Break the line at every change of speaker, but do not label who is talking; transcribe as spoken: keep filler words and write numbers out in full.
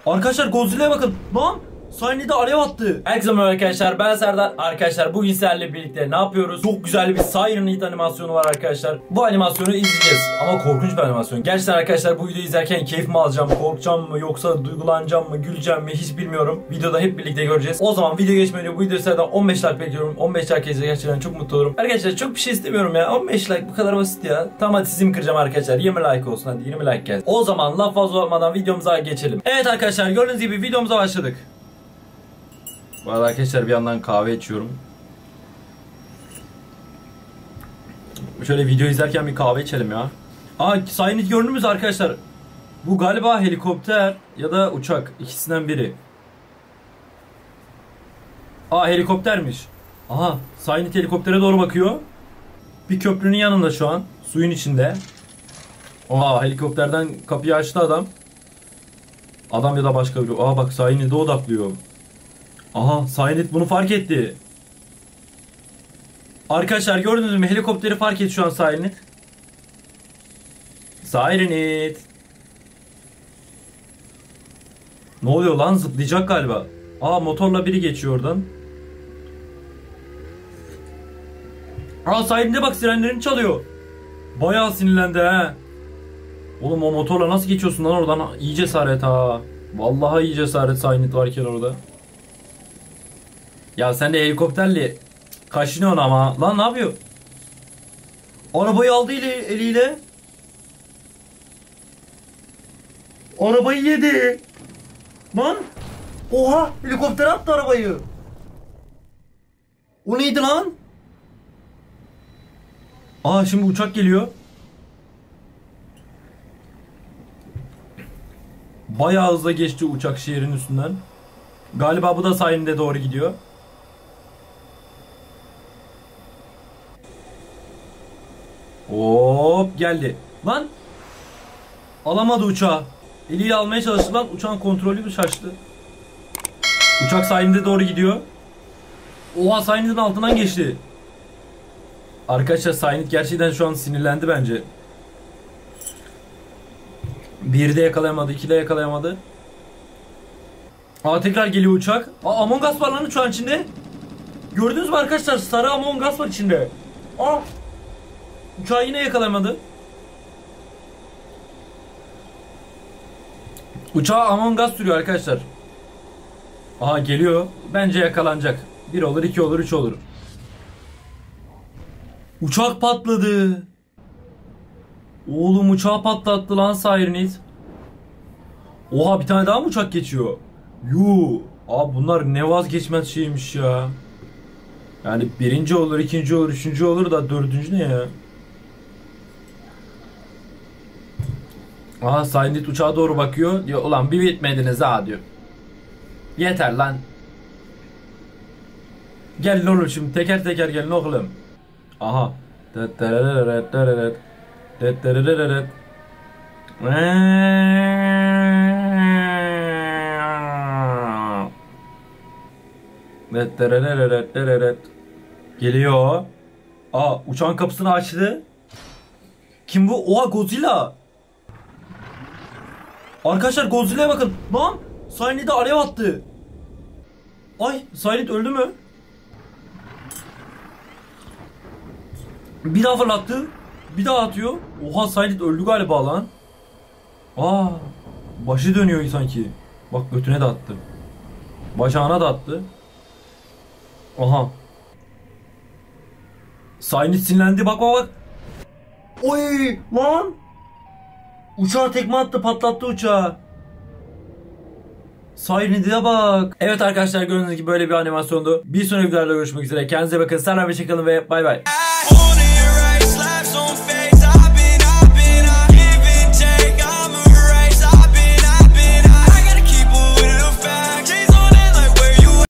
Arkadaşlar Godzilla'ya bakın. Lan sahnede alev attı. Herkese merhaba arkadaşlar, ben Serdar. Arkadaşlar bugün sizlerle birlikte ne yapıyoruz? Çok güzel bir Siren Head animasyonu var arkadaşlar. Bu animasyonu izleyeceğiz ama korkunç bir animasyon. Gerçekten arkadaşlar bu videoyu izlerken keyif mi alacağım, korkacağım mı, yoksa duygulanacağım mı, güleceğim mi hiç bilmiyorum. Videoda hep birlikte göreceğiz. O zaman video geçmeden önce bu videoyu sizlerden on beş like bekliyorum. on beş like izle, gerçekten çok mutlu olurum. Arkadaşlar çok bir şey istemiyorum ya. on beş like bu kadar basit ya. Tamam hadi sizimi kıracağım arkadaşlar. yirmi like olsun, hadi yirmi like gelsin. O zaman laf fazla olmadan videomuza geçelim. Evet arkadaşlar, gördüğünüz gibi videomuza başladık. Bu arada arkadaşlar bir yandan kahve içiyorum. Şöyle video izlerken bir kahve içelim ya. Aa, Siren Head gördünüz mü arkadaşlar? Bu galiba helikopter ya da uçak, ikisinden biri. Aa, helikoptermiş. Aha, Siren Head helikoptere doğru bakıyor. Bir köprünün yanında şu an, suyun içinde. Aa, helikopterden kapıyı açtı adam. Adam ya da başka biri. Aa bak, Siren Head'e odaklıyor. Aha, Siren Head bunu fark etti. Arkadaşlar gördünüz mü? Helikopteri fark etti şu an Siren Head. Siren Head. Ne oluyor lan? Zıplayacak galiba. Aa, motorla biri geçiyor oradan. Aa, Siren Head'e bak, sirenlerini çalıyor. Bayağı sinirlendi he. Oğlum o motorla nasıl geçiyorsun lan oradan? İyi cesaret ha. Vallahi iyi cesaret Siren Head varken orada. Ya sen de helikopterle kaşınıyorsun ama. Lan ne yapıyor? Arabayı aldı eli, eliyle. Arabayı yedi. Lan. Oha, helikopter attı arabayı. O neydi lan? Aa, şimdi uçak geliyor. Bayağı hızlı geçti uçak şehrin üstünden. Galiba bu da Siren Head'e doğru gidiyor. Hop geldi. Lan. Alamadı uçağı. Eliyle almaya çalıştı lan. Uçağın kontrolü bir şaştı. Uçak Siren Head'e doğru gidiyor. Oha, Siren Head'in altından geçti. Arkadaşlar Siren Head gerçekten şu an sinirlendi bence. Bir de yakalayamadı, iki de yakalayamadı. Aa, tekrar geliyor uçak. Aa, Among Us var lan uçağın içinde. Gördünüz mü arkadaşlar? Sarı Among Us var içinde. Aa. Uçağı yine yakalayamadı. Uçağı Among Us sürüyor arkadaşlar. Aha, geliyor. Bence yakalanacak. Bir olur, iki olur, üç olur. Uçak patladı. Oğlum uçağı patlattı lan Siren Head. Oha, bir tane daha mı uçak geçiyor? Yuu. Abi bunlar ne vazgeçmez şeymiş ya. Yani birinci olur, ikinci olur, üçüncü olur da dördüncü ne ya? Aha, Siren Head uçağa doğru bakıyor. Diyor ulan bir bitmediniz ha diyor. Yeter lan. Gelin oğlum şimdi teker teker gelin oğlum. Aha. Geliyor. Aa, uçağın kapısını açtı. Kim bu? Oha, Godzilla. Arkadaşlar Godzilla'ya bakın. Lan Siren Head'e alev attı. Ay, Siren Head öldü mü? Bir daha fırlattı. Bir daha atıyor. Oha, Siren Head öldü galiba lan. Aa, başı dönüyor sanki. Bak, götüne de attı. Bacağına da attı. Aha. Siren Head sinirlendi, bak bak bak. Oy lan. Uçağa tekme attı, patlattı uçağı. Siren Head'e bak. Evet arkadaşlar, gördüğünüz gibi böyle bir animasyondu. Bir sonraki videoda görüşmek üzere. Kendinize bakın. Selam ve çakalın ve bay bay.